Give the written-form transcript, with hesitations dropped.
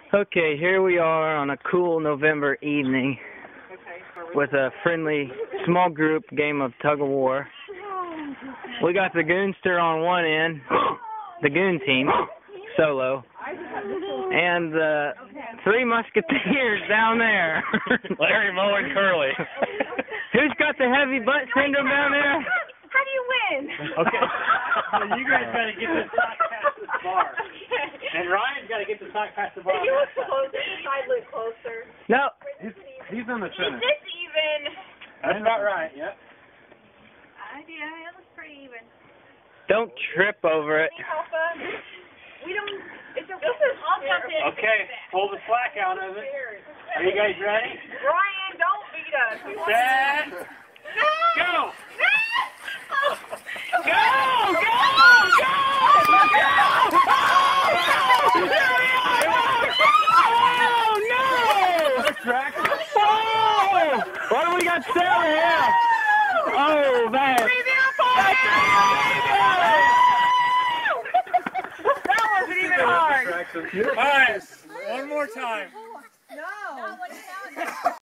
Okay, here we are on a cool November evening with a friendly small group game of tug of war. We got the Goonster on one end, the Goon team, solo, and the Three Musketeers down there. Larry, Moe, and Curly. Who's got the heavy butt syndrome down there? How do you win? Okay. So you guys got to get this sock past the bar. Okay. And Ryan's got to get the sock past the bar. You look closer. I look closer. No. He's on the center. Is this even? That's about right, yep. Yeah, it looks pretty even. Don't trip over it. We don't. It's a. I'll jump in. Okay, pull the slack out of it. Are you guys ready? Ryan, don't beat us. Set. Go! What do we got Sarah here? Oh, man. That wasn't even hard. All right, one more time. No.